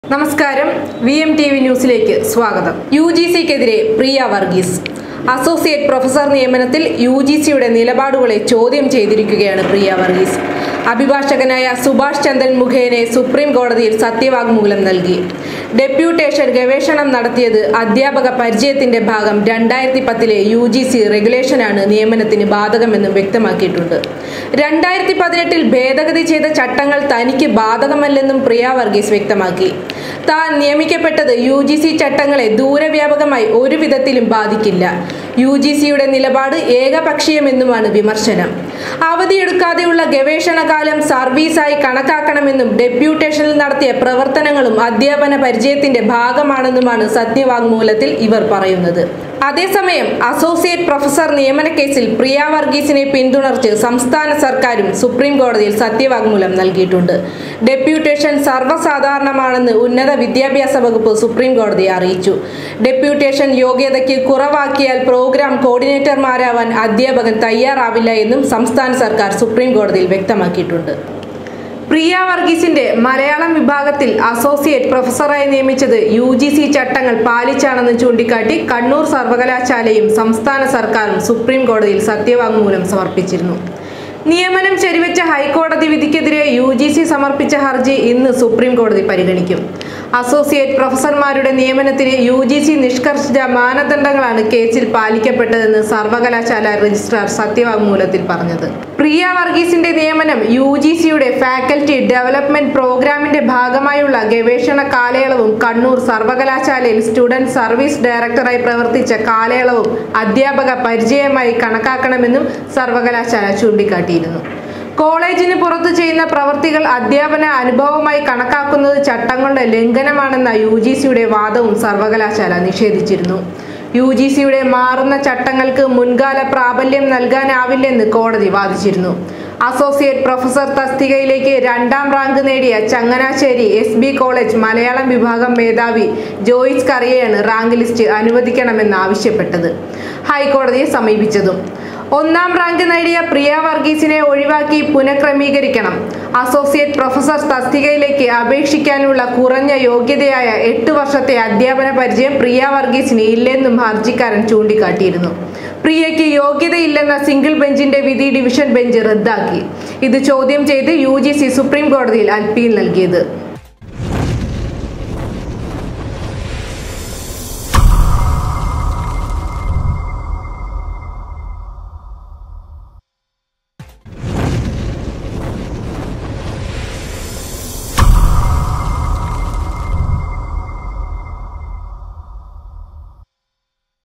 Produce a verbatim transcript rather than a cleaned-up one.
നമസ്കാരം V M T V ന്യൂസിലേക്ക് സ്വാഗതം. യു ജി സിക്കെതിരെ പ്രിയ വർഗീസ്. അസോസിയേറ്റ് പ്രൊഫസർ നിയമനത്തിൽ യു ജി സിയുടെ നിലപാടുകളെ ചോദ്യം ചെയ്തിരിക്കുകയാണ് പ്രിയ വർഗീസ്. അഭിഭാഷകനായ സുഭാഷ് ചന്ദ്രൻ മുഖേനെ സുപ്രീം കോടതിയിൽ സത്യവാങ്മൂലം നൽകി. ഡെപ്യൂട്ടേഷൻ ഗവേഷണം നടത്തിയത് അധ്യാപക പരിചയത്തിന്റെ ഭാഗം രണ്ടായിരത്തി പത്തിലെ യു ജി സി റെഗുലേഷനാണ് നിയമനത്തിന് ബാധകമെന്നും വ്യക്തമാക്കിയിട്ടുണ്ട്. രണ്ടായിരത്തി പതിനെട്ടിൽ ഭേദഗതി ചെയ്ത ചട്ടങ്ങൾ തനിക്ക് ബാധകമല്ലെന്നും പ്രിയ വർഗീസ് വ്യക്തമാക്കി. താൻ നിയമിക്കപ്പെട്ടത് യു ജി സി ചട്ടങ്ങളെ ദൂരവ്യാപകമായി ഒരു വിധത്തിലും ബാധിക്കില്ല. യു ജി സിയുടെ നിലപാട് ഏകപക്ഷീയമെന്നുമാണ് വിമർശനം. അവധിയെടുക്കാതെയുള്ള ഗവേഷണകാലം സർവീസായി കണക്കാക്കണമെന്നും ഡെപ്യൂട്ടേഷനിൽ നടത്തിയ പ്രവർത്തനങ്ങളും അധ്യാപന പരിചയത്തിന്റെ ഭാഗമാണെന്നുമാണ് സത്യവാങ്മൂലത്തിൽ ഇവർ പറയുന്നത്. അതേസമയം അസോസിയേറ്റ് പ്രൊഫസർ നിയമന കേസിൽ പ്രിയ വർഗീസിനെ പിന്തുണർച്ച് സംസ്ഥാന സർക്കാരും സുപ്രീം കോടതിയിൽ സത്യവാങ്മൂലം നൽകിയിട്ടുണ്ട്. ഡെപ്യൂട്ടേഷൻ സർവ്വസാധാരണമാണെന്ന് ഉന്നത വിദ്യാഭ്യാസ വകുപ്പ് സുപ്രീം കോടതിയെ അറിയിച്ചു. ഡെപ്യൂട്ടേഷൻ യോഗ്യതയ്ക്ക് കുറവാക്കിയാൽ പ്രോഗ്രാം കോർഡിനേറ്റർമാരാവാൻ അധ്യാപകൻ തയ്യാറാവില്ല എന്നും സംസ്ഥാന സർക്കാർ സുപ്രീം കോടതിയിൽ വ്യക്തമാക്കിയിട്ടുണ്ട്. പ്രിയ വർഗീസിന്റെ മലയാളം വിഭാഗത്തിൽ അസോസിയേറ്റ് പ്രൊഫസറായി നിയമിച്ചത് യു ജി സി ചട്ടങ്ങൾ പാലിച്ചാണെന്ന് ചൂണ്ടിക്കാട്ടി കണ്ണൂർ സർവകലാശാലയും സംസ്ഥാന സർക്കാരും സുപ്രീം കോടതിയിൽ സത്യവാങ്മൂലം സമർപ്പിച്ചിരുന്നു. നിയമനം ശരിവെച്ച ഹൈക്കോടതി വിധിക്കെതിരെ യു ജി സി സമർപ്പിച്ച ഹർജി ഇന്ന് സുപ്രീം കോടതി പരിഗണിക്കും. അസോസിയേറ്റ് പ്രൊഫസർമാരുടെ നിയമനത്തിന് യു ജി സി നിഷ്കർഷിച്ച മാനദണ്ഡങ്ങളാണ് കേസിൽ പാലിക്കപ്പെട്ടതെന്ന് സർവകലാശാല രജിസ്ട്രാർ സത്യവാങ്മൂലത്തിൽ പറഞ്ഞത്. പ്രിയ വർഗീസിന്റെ നിയമനം യു ജി സിയുടെ ഫാക്കൽറ്റി ഡെവലപ്മെന്റ് പ്രോഗ്രാമിന്റെ ഭാഗമായുള്ള ഗവേഷണ കാലയളവും കണ്ണൂർ സർവകലാശാലയിൽ സ്റ്റുഡന്റ് സർവീസ് ഡയറക്ടറായി പ്രവർത്തിച്ച കാലയളവും അധ്യാപക പരിചയമായി കണക്കാക്കണമെന്നും സർവകലാശാല ചൂണ്ടിക്കാട്ടിയിരുന്നു. കോളേജിന് പുറത്തു ചെയ്യുന്ന പ്രവൃത്തികൾ അധ്യാപന അനുഭവമായി കണക്കാക്കുന്നത് ചട്ടങ്ങളുടെ ലംഘനമാണെന്ന യു ജി സിയുടെ വാദവും സർവകലാശാല നിഷേധിച്ചിരുന്നു. യു ജി സിയുടെ മാറുന്ന ചട്ടങ്ങൾക്ക് മുൻകാല പ്രാബല്യം നൽകാനാവില്ലെന്ന് കോടതി വാദിച്ചിരുന്നു. അസോസിയേറ്റ് പ്രൊഫസർ തസ്തികയിലേക്ക് രണ്ടാം റാങ്ക് നേടിയ Changanassery S B college Malayalam വിഭാഗം മേധാവി ജോയിസ് കറിയയാണ് റാങ്ക് ലിസ്റ്റ് അനുവദിക്കണമെന്ന് ആവശ്യപ്പെട്ടത് ഹൈക്കോടതിയെ സമീപിച്ചതും. ഒന്നാം റാങ്ക് നേടിയ പ്രിയ വർഗീസിനെ ഒഴിവാക്കി പുനഃക്രമീകരിക്കണം. അസോസിയേറ്റ് പ്രൊഫസർ തസ്തികയിലേക്ക് അപേക്ഷിക്കാനുള്ള കുറഞ്ഞ യോഗ്യതയായ എട്ട് വർഷത്തെ അധ്യാപന പരിചയം പ്രിയ വർഗീസിന് ഇല്ലെന്നും ഹർജിക്കാരൻ ചൂണ്ടിക്കാട്ടിയിരുന്നു. പ്രിയയ്ക്ക് യോഗ്യതയില്ലെന്ന സിംഗിൾ ബെഞ്ചിന്റെ വിധി ഡിവിഷൻ ബെഞ്ച് റദ്ദാക്കി. ഇത് ചോദ്യം ചെയ്ത് യു ജി സി സുപ്രീം കോടതിയിൽ അപ്പീൽ നൽകിയത്.